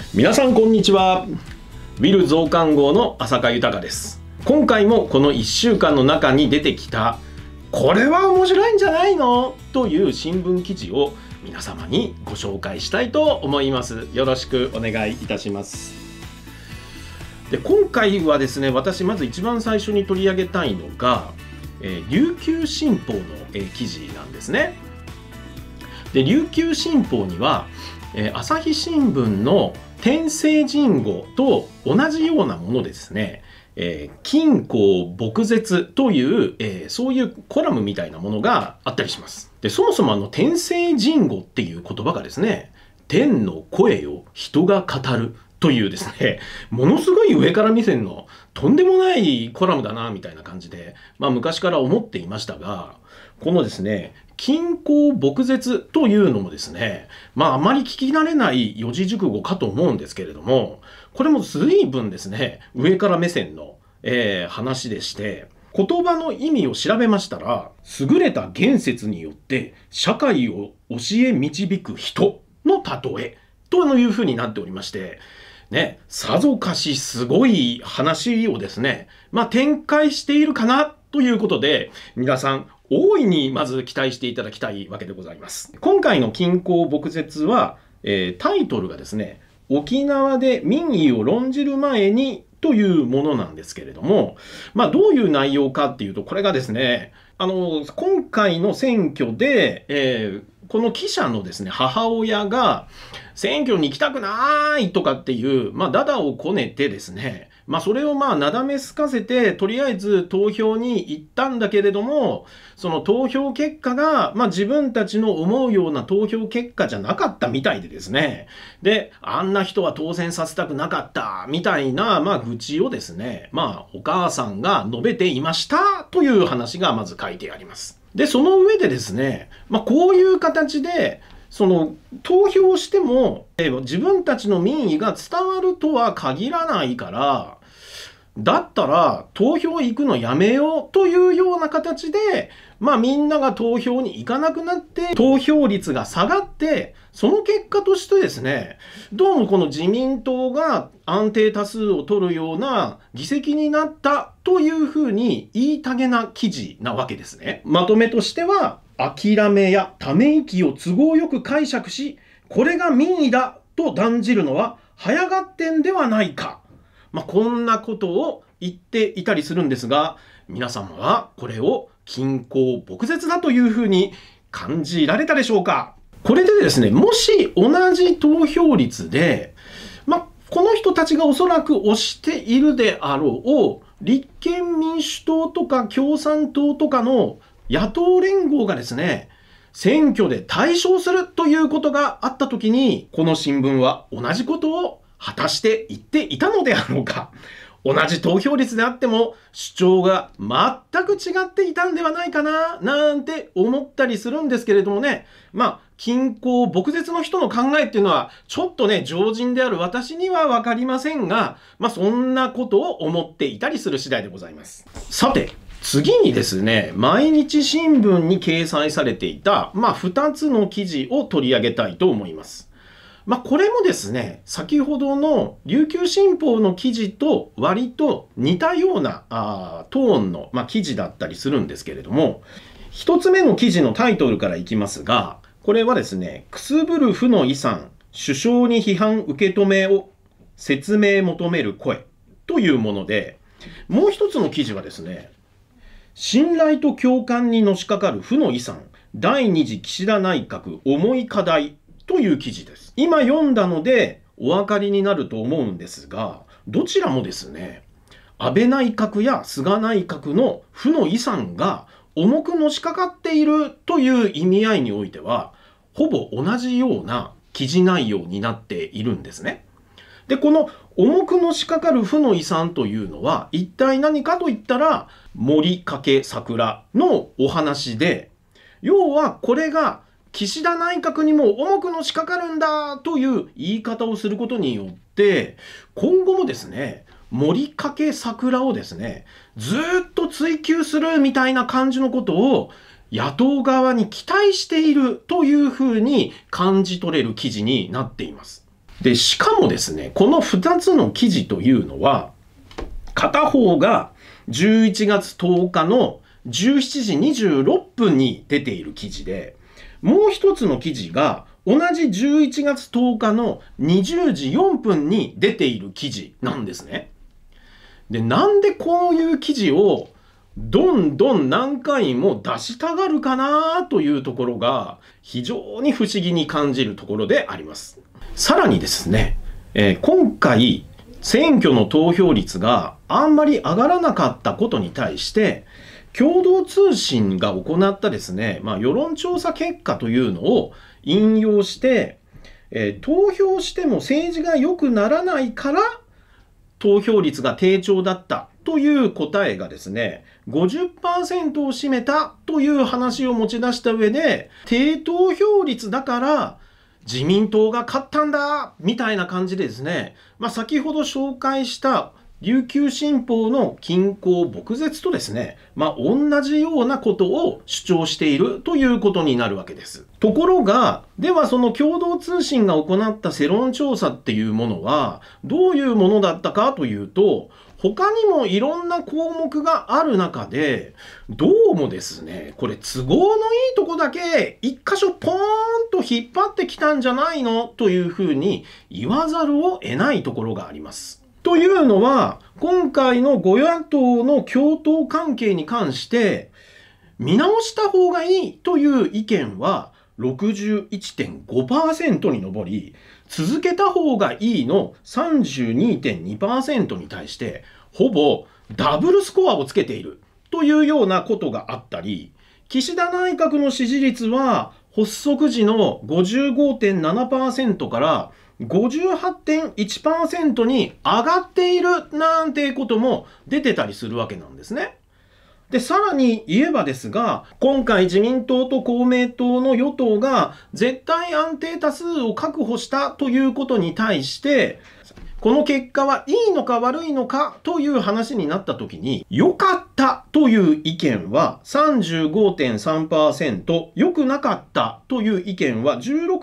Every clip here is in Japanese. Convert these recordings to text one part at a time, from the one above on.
皆さんこんにちは。ウィル増刊号の浅香豊です。今回もこの1週間の中に出てきたこれは面白いんじゃないのという新聞記事を皆様にご紹介したいと思います。よろしくお願いいたします。で、今回はですね、私まず一番最初に取り上げたいのが、琉球新報の、記事なんですね。で、琉球新報には、朝日新聞の天聖人語と同じようなものですね、金鉱牧舌という、そういうコラムみたいなものがあったりします。で、そもそも天聖人語っていう言葉がですね、天の声を人が語るというですね、ものすごい上から目線のとんでもないコラムだなみたいな感じで、昔から思っていましたが、このですね、金鉱牧舌というのもですね、あまり聞き慣れない四字熟語かと思うんですけれども、これも随分ですね、上から目線の、話でして、言葉の意味を調べましたら、優れた言説によって社会を教え導く人の例えというふうになっておりまして、ね、さぞかしすごい話をですね、展開しているかなということで、皆さん大いにまず期待していただきたいわけでございます。今回の金鉱牧舌は、タイトルがですね、沖縄で民意を論じる前にというものなんですけれども、どういう内容かっていうと、これがですね、今回の選挙で、この記者のですね、母親が選挙に行きたくないとかっていう、ダダをこねてですね、それをなだめすかせて、とりあえず投票に行ったんだけれども、その投票結果が、自分たちの思うような投票結果じゃなかったみたいでですね、で、あんな人は当選させたくなかった、みたいな、愚痴をですね、お母さんが述べていましたという話がまず書いてあります。で、その上でですね、こういう形で、投票しても、自分たちの民意が伝わるとは限らないから、だったら投票行くのやめようというような形で、みんなが投票に行かなくなって、投票率が下がって、その結果としてですね、どうもこの自民党が安定多数を取るような議席になったというふうに言いたげな記事なわけですね。まとめとしては、諦めやため息を都合よく解釈し、これが民意だと断じるのは早がってんではないか。こんなことを言っていたりするんですが、皆様はこれを金鉱牧舌だというふうに感じられたでしょうか。これでですね、もし同じ投票率で、この人たちがおそらく推しているであろう、立憲民主党とか共産党とかの野党連合がですね、選挙で大勝するということがあったときに、この新聞は同じことを果たして言っていたのであろうか。同じ投票率であっても主張が全く違っていたんではないかななんて思ったりするんですけれどもね。金鉱牧舌の人の考えっていうのはちょっとね、常人である私にはわかりませんが、そんなことを思っていたりする次第でございます。さて、次にですね、毎日新聞に掲載されていた、2つの記事を取り上げたいと思います。これもですね、先ほどの琉球新報の記事と割と似たようなトーンの、記事だったりするんですけれども、一つ目の記事のタイトルからいきますが、これはですね、くすぶる負の遺産、首相に批判受け止めを説明求める声というもので、もう一つの記事はですね、信頼と共感にのしかかる負の遺産、第二次岸田内閣重い課題という記事です。今読んだのでお分かりになると思うんですが、どちらもですね、安倍内閣や菅内閣の負の遺産が重くのしかかっているという意味合いにおいては、ほぼ同じような記事内容になっているんですね。で、この重くのしかかる負の遺産というのは一体何かといったら、森掛桜のお話で、要はこれが岸田内閣にも重くのしかかるんだという言い方をすることによって、今後もですね、森掛桜をですね、ずっと追求するみたいな感じのことを野党側に期待しているというふうに感じ取れる記事になっています。 で、しかもですね、この2つの記事というのは、片方が11月10日の17時26分に出ている記事で、もう一つの記事が同じ11月10日の20時4分に出ている記事なんですね。で、なんでこういう記事をどんどん何回も出したがるかなというところが非常に不思議に感じるところであります。さらにですね、今回選挙の投票率があんまり上がらなかったことに対して共同通信が行ったですね、世論調査結果というのを引用して、投票しても政治が良くならないから投票率が低調だったという答えがですね、50% を占めたという話を持ち出した上で、低投票率だから自民党が勝ったんだみたいな感じでですね、先ほど紹介した琉球新報の均衡撲絶とですね、同じようなことを主張しているということになるわけです。ところが、ではその共同通信が行った世論調査っていうものはどういうものだったかというと、他にもいろんな項目がある中で、どうもですね、これ都合のいいとこだけ一箇所ポーンと引っ張ってきたんじゃないのというふうに言わざるを得ないところがあります。というのは、今回の与野党の共闘関係に関して見直した方がいいという意見は 61.5% に上り、続けた方がいいの 32.2% に対してほぼダブルスコアをつけているというようなことがあったり、岸田内閣の支持率は発足時の 55.7% から58.1% に上がっているなんてことも出てたりするわけなんですね。で、さらに言えばですが、今回自民党と公明党の与党が絶対安定多数を確保したということに対して、この結果はいいのか悪いのかという話になったときに、良かったという意見は 35.3%、良くなかったという意見は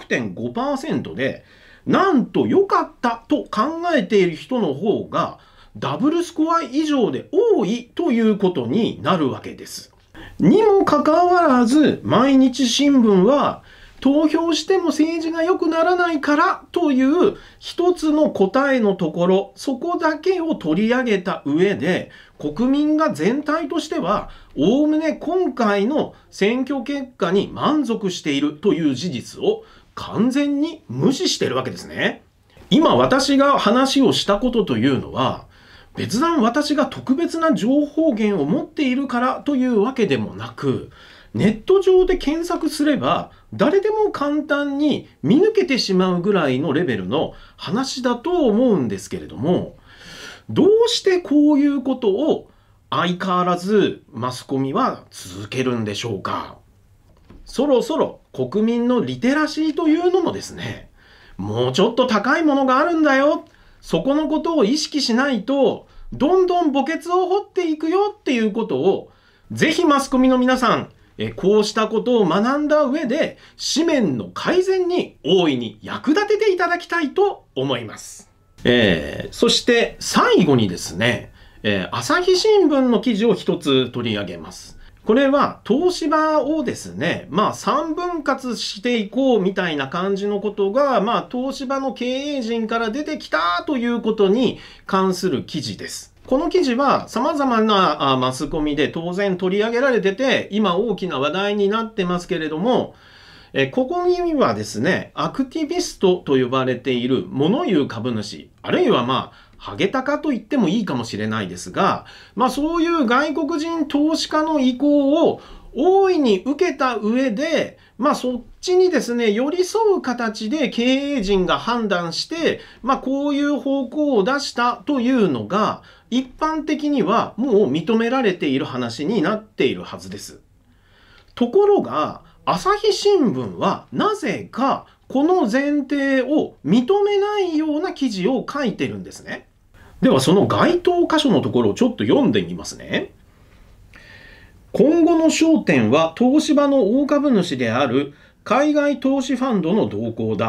16.5% で、なんと良かったと考えている人の方がダブルスコア以上で多いということになるわけです。にもかかわらず、毎日新聞は投票しても政治が良くならないからという一つの答えのところ、そこだけを取り上げた上で、国民が全体としてはおおむね今回の選挙結果に満足しているという事実を完全に無視してるわけですね。今私が話をしたことというのは、別段私が特別な情報源を持っているからというわけでもなく、ネット上で検索すれば誰でも簡単に見抜けてしまうぐらいのレベルの話だと思うんですけれども、どうしてこういうことを相変わらずマスコミは続けるんでしょうか。そろそろ国民のリテラシーというのもですね、もうちょっと高いものがあるんだよ。そこのことを意識しないと、どんどん墓穴を掘っていくよっていうことを、ぜひマスコミの皆さん、こうしたことを学んだ上で、紙面の改善に大いに役立てていただきたいと思います。そして最後にですね、朝日新聞の記事を一つ取り上げます。これは東芝をですね、3分割していこうみたいな感じのことが、東芝の経営陣から出てきたということに関する記事です。この記事は様々なマスコミで当然取り上げられてて、今大きな話題になってますけれども、ここにはですね、アクティビストと呼ばれている物言う株主、あるいはハゲタカと言ってもいいかもしれないですが、そういう外国人投資家の意向を大いに受けた上で、そっちにですね、寄り添う形で経営陣が判断して、こういう方向を出したというのが、一般的にはもう認められている話になっているはずです。ところが、朝日新聞はなぜかこの前提を認めないような記事を書いてるんですね。ではその該当箇所のところをちょっと読んでみますね。今後の焦点は東芝の大株主である海外投資ファンドの動向だ。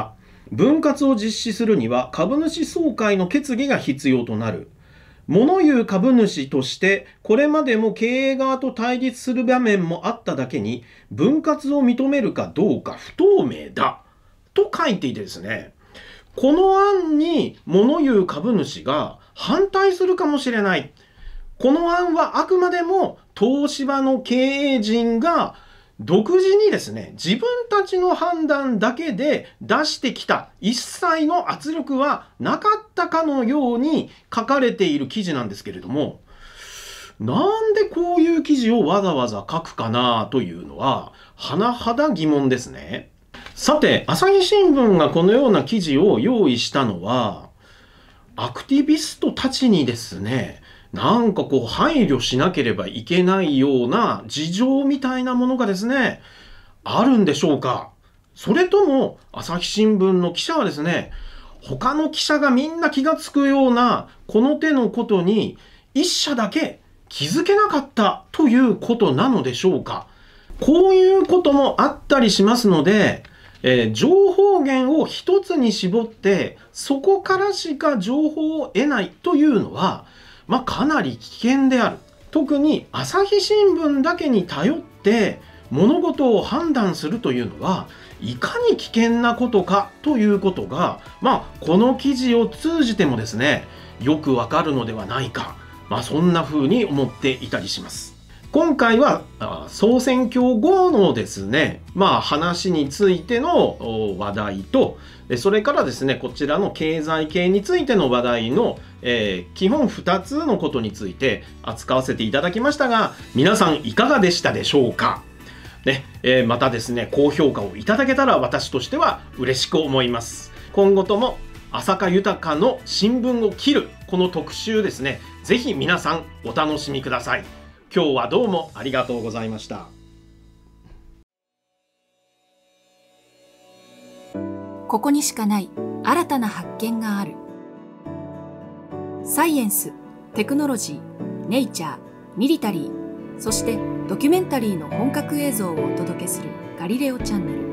分割を実施するには株主総会の決議が必要となる。物言う株主としてこれまでも経営側と対立する場面もあっただけに、分割を認めるかどうか不透明だと書いていてですね、この案に物言う株主が反対するかもしれない。この案はあくまでも東芝の経営陣が独自にですね、自分たちの判断だけで出してきた一切の圧力はなかったかのように書かれている記事なんですけれども、なんでこういう記事をわざわざ書くかなというのは甚だ疑問ですね。さて、朝日新聞がこのような記事を用意したのは、アクティビストたちにですね、なんかこう配慮しなければいけないような事情みたいなものがですね、あるんでしょうか。それとも朝日新聞の記者はですね、他の記者がみんな気がつくようなこの手のことに一社だけ気づけなかったということなのでしょうか。こういうこともあったりしますので、情報源を一つに絞ってそこからしか情報を得ないというのはかなり危険である。特に朝日新聞だけに頼って物事を判断するというのはいかに危険なことかということが、この記事を通じてもですね、よくわかるのではないか、そんな風に思っていたりします。今回は総選挙後のですね、話についての話題と、それからですね、こちらの経済系についての話題の、基本2つのことについて扱わせていただきましたが、皆さんいかがでしたでしょうか。またですね、高評価をいただけたら私としては嬉しく思います。今後とも朝香豊の新聞を切るこの特集ですね、ぜひ皆さんお楽しみください。今日はどうもありがとうございました。 ここにしかない新たな発見がある。サイエンス、テクノロジー、ネイチャー、ミリタリー、そしてドキュメンタリーの本格映像をお届けするガリレオチャンネル。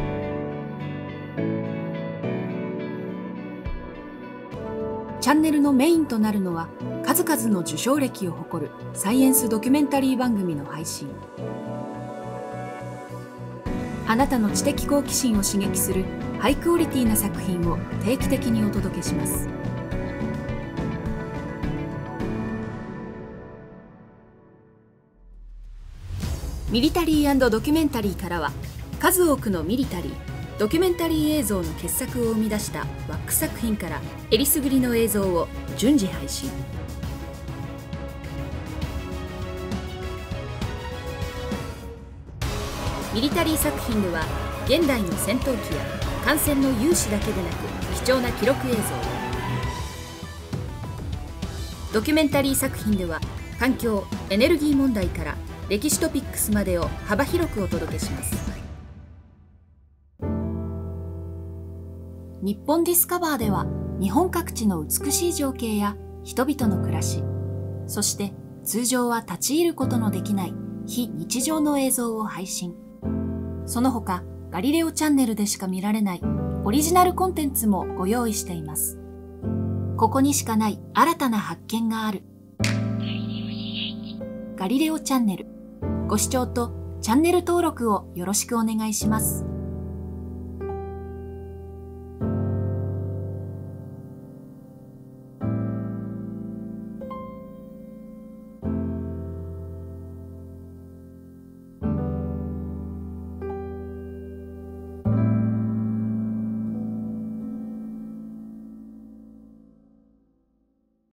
チャンネルのメインとなるのは数々の受賞歴を誇るサイエンスドキュメンタリー番組の配信。あなたの知的好奇心を刺激するハイクオリティな作品を定期的にお届けします。ミリタリー&ドキュメンタリーからは、数多くのミリタリー、ドキュメンタリー映像の傑作を生み出したワック作品からえりすぐりの映像を順次配信。ミリタリー作品では現代の戦闘機や艦船の雄姿だけでなく貴重な記録映像を、ドキュメンタリー作品では環境・エネルギー問題から歴史トピックスまでを幅広くお届けします。日本ディスカバーでは日本各地の美しい情景や人々の暮らし、そして通常は立ち入ることのできない非日常の映像を配信。その他ガリレオチャンネルでしか見られないオリジナルコンテンツもご用意しています。ここにしかない新たな発見がある。ガリレオチャンネル。ご視聴とチャンネル登録をよろしくお願いします。